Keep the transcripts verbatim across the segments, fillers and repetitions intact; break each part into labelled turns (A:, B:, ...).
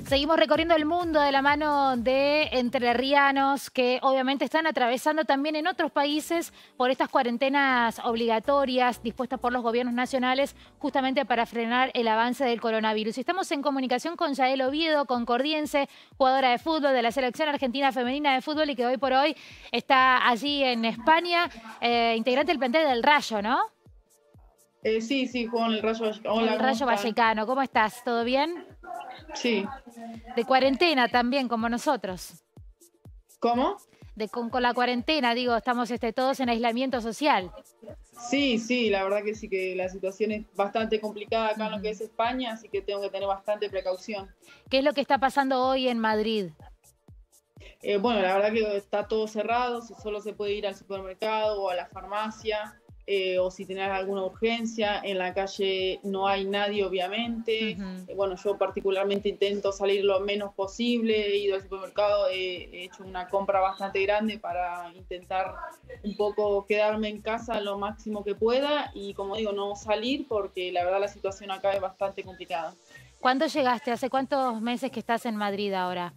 A: Seguimos recorriendo el mundo de la mano de entrerrianos que obviamente están atravesando también en otros países por estas cuarentenas obligatorias dispuestas por los gobiernos nacionales justamente para frenar el avance del coronavirus. Y estamos en comunicación con Yael Oviedo, concordiense, jugadora de fútbol de la Selección Argentina Femenina de Fútbol y que hoy por hoy está allí en España, eh, integrante del plantel del Rayo, ¿no?
B: Eh, sí, sí, juego en el Rayo Vallecano. Hola,
A: el Rayo Vallecano. ¿Cómo estás? ¿Todo bien?
B: Sí.
A: De cuarentena también, como nosotros.
B: ¿Cómo?
A: De, con, con la cuarentena, digo, estamos este, todos en aislamiento social.
B: Sí, sí, la verdad que sí, que la situación es bastante complicada acá uh-huh. en lo que es España, así que tengo que tener bastante precaución.
A: ¿Qué es lo que está pasando hoy en Madrid?
B: Eh, bueno, la verdad que está todo cerrado, si solo se puede ir al supermercado o a la farmacia. Eh, o si tenés alguna urgencia, en la calle no hay nadie obviamente. Uh-huh. eh, bueno, yo particularmente intento salir lo menos posible, he ido al supermercado, he, he hecho una compra bastante grande para intentar un poco quedarme en casa lo máximo que pueda y como digo, no salir porque la verdad la situación acá es bastante complicada.
A: ¿Cuándo llegaste? ¿Hace cuántos meses que estás en Madrid ahora?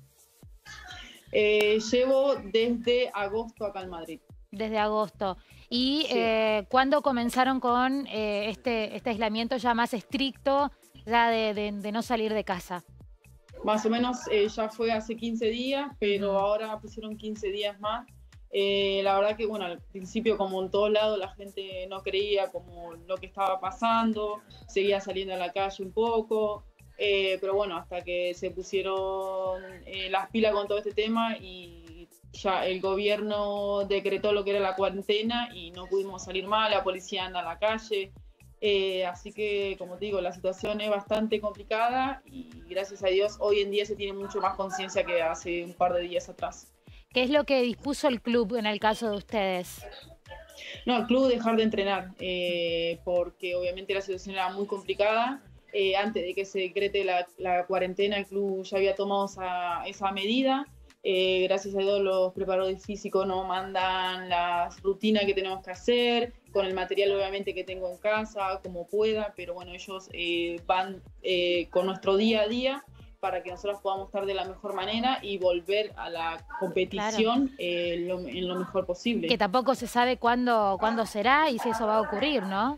B: Eh, llevo desde agosto acá en Madrid.
A: Desde agosto. ¿Y
B: sí.
A: eh, cuándo comenzaron con eh, este, este aislamiento ya más estricto, ya de, de, de no salir de casa?
B: Más o menos eh, ya fue hace quince días, pero uh-huh. ahora pusieron quince días más. Eh, la verdad que, bueno, al principio como en todos lados la gente no creía como lo que estaba pasando, seguía saliendo a la calle un poco, eh, pero bueno, hasta que se pusieron eh, las pilas con todo este tema y ya el gobierno decretó lo que era la cuarentena y no pudimos salir más, la policía anda a la calle, eh, así que como te digo, la situación es bastante complicada y gracias a Dios hoy en día se tiene mucho más conciencia que hace un par de días atrás.
A: ¿Qué es lo que dispuso el club en el caso de ustedes?
B: No, el club dejar de entrenar, eh, porque obviamente la situación era muy complicada. Eh, antes de que se decrete la, la cuarentena, el club ya había tomado esa, esa medida. Eh, gracias a Dios los preparadores físicos nos mandan las rutinas que tenemos que hacer, con el material obviamente que tengo en casa, como pueda, pero bueno, ellos eh, van eh, con nuestro día a día para que nosotros podamos estar de la mejor manera y volver a la competición claro. eh, lo, en lo mejor posible.
A: Que tampoco se sabe cuándo, cuándo será y si eso va a ocurrir, ¿no?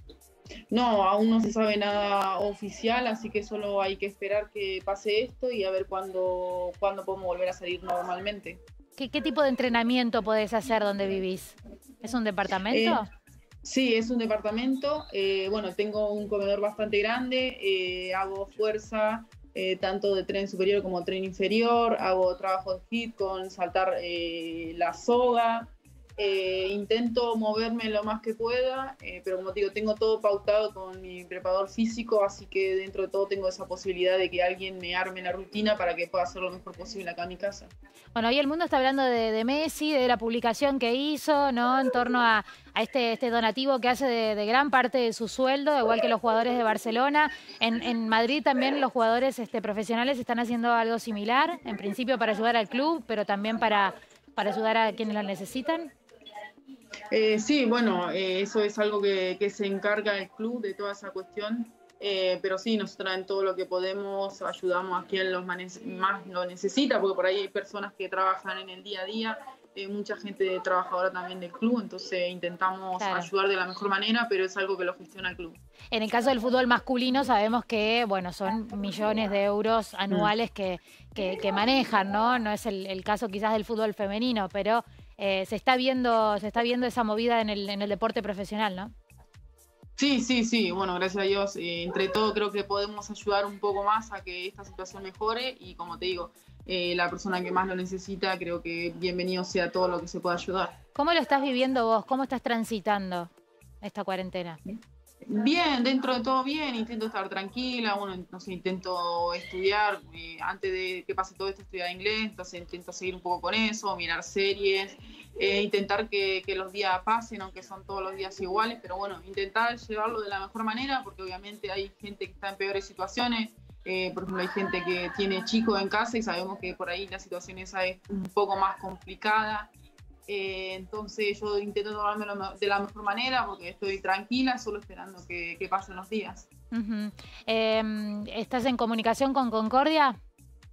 B: No, aún no se sabe nada oficial, así que solo hay que esperar que pase esto y a ver cuándo, cuándo podemos volver a salir normalmente.
A: ¿Qué, qué tipo de entrenamiento podés hacer donde vivís? ¿Es un departamento?
B: Eh, sí, es un departamento. Eh, bueno, tengo un comedor bastante grande, eh, hago fuerza, eh, tanto de tren superior como tren inferior, hago trabajo de hit con saltar eh, la soga. Eh, intento moverme lo más que pueda, eh, pero como te digo, tengo todo pautado con mi preparador físico, así que dentro de todo tengo esa posibilidad de que alguien me arme la rutina para que pueda hacer lo mejor posible acá en mi casa.
A: Bueno, hoy el mundo está hablando de, de Messi, de la publicación que hizo, ¿no? En torno a, a este, este donativo que hace de, de gran parte de su sueldo, igual que los jugadores de Barcelona. En, en Madrid también los jugadores este, profesionales están haciendo algo similar, en principio para ayudar al club, pero también para, para ayudar a quienes lo necesitan.
B: Eh, sí, bueno, eh, eso es algo que, que se encarga el club de toda esa cuestión, eh, pero sí, nosotros en todo lo que podemos ayudamos a quien los más lo necesita, porque por ahí hay personas que trabajan en el día a día, eh, mucha gente trabajadora también del club, entonces intentamos claro. ayudar de la mejor manera, pero es algo que lo gestiona el club.
A: En el caso del fútbol masculino sabemos que, bueno, son millones de euros anuales mm. que, que, que manejan, ¿no? No es el, el caso quizás del fútbol femenino, pero eh, se está viendo, se está viendo esa movida en el, en el deporte profesional, ¿no?
B: Sí, sí, sí. Bueno, gracias a Dios, eh, entre todo creo que podemos ayudar un poco más a que esta situación mejore y como te digo, eh, la persona que más lo necesita, creo que bienvenido sea todo lo que se pueda ayudar.
A: ¿Cómo lo estás viviendo vos? ¿Cómo estás transitando esta cuarentena?
B: Bien, dentro de todo bien, intento estar tranquila, bueno, no sé, intento estudiar, eh, antes de que pase todo esto estudiar inglés, entonces intento seguir un poco con eso, mirar series, eh, intentar que, que los días pasen, aunque son todos los días iguales, pero bueno, intentar llevarlo de la mejor manera, porque obviamente hay gente que está en peores situaciones, eh, por ejemplo hay gente que tiene chicos en casa y sabemos que por ahí la situación esa es un poco más complicada. Eh, entonces yo intento tomármelo de la mejor manera porque estoy tranquila, solo esperando que, que pasen los días.
A: Uh-huh. eh, ¿Estás en comunicación con Concordia?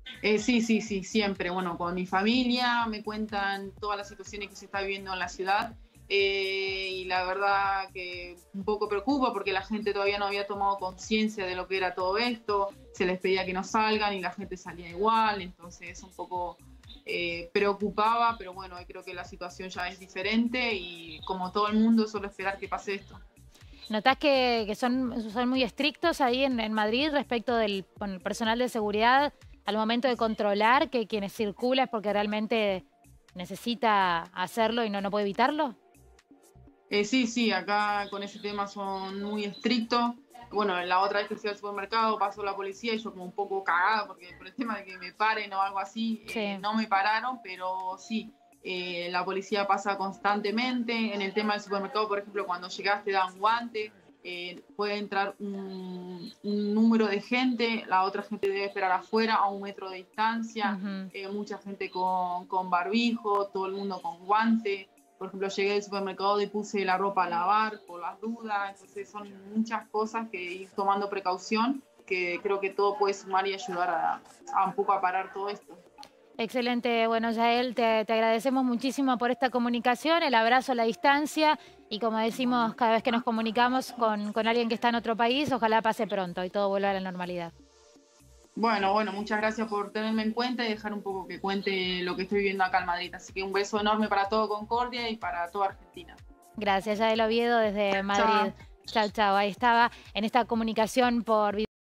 B: Eh, sí, sí, sí, siempre. Bueno, con mi familia me cuentan todas las situaciones que se está viviendo en la ciudad. Eh, y la verdad que un poco preocupa porque la gente todavía no había tomado conciencia de lo que era todo esto. Se les pedía que no salgan y la gente salía igual. Entonces un poco eh, preocupaba, pero bueno, hoy creo que la situación ya es diferente y como todo el mundo solo esperar que pase esto.
A: ¿Notás que, que son, son muy estrictos ahí en, en Madrid respecto del con el personal de seguridad al momento de controlar que quienes circulan es porque realmente necesita hacerlo y no, no puede evitarlo?
B: Eh, sí, sí, acá con ese tema son muy estrictos. Bueno, la otra vez que fui al supermercado pasó la policía y yo como un poco cagada porque por el tema de que me paren o algo así, eh,
A: Sí.
B: no me pararon, pero sí, eh, la policía pasa constantemente. En el tema del supermercado, por ejemplo, cuando llegas te dan guante, eh, puede entrar un, un número de gente, la otra gente debe esperar afuera a un metro de distancia,
A: Ujú.
B: eh, mucha gente con, con barbijo, todo el mundo con guante. Por ejemplo, llegué al supermercado y puse la ropa a lavar por las dudas. Entonces son muchas cosas que ir tomando precaución, que creo que todo puede sumar y ayudar a, a un poco a parar todo esto.
A: Excelente. Bueno, Yael, te, te agradecemos muchísimo por esta comunicación, el abrazo a la distancia y como decimos cada vez que nos comunicamos con, con alguien que está en otro país, ojalá pase pronto y todo vuelva a la normalidad.
B: Bueno, bueno, muchas gracias por tenerme en cuenta y dejar un poco que cuente lo que estoy viviendo acá en Madrid. Así que un beso enorme para todo Concordia y para toda Argentina.
A: Gracias, Yael Oviedo desde Madrid.
B: Chao.
A: Chau, chau. Ahí estaba en esta comunicación por video.